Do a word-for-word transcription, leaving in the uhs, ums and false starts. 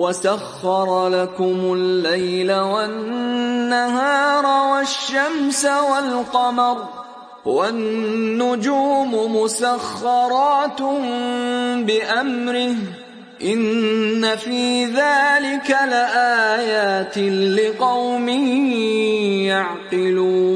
وسخر لكم الليل والنهار والشمس والقمر والنجوم مسخرات بأمره إن في ذلك لآيات لقوم يعقلون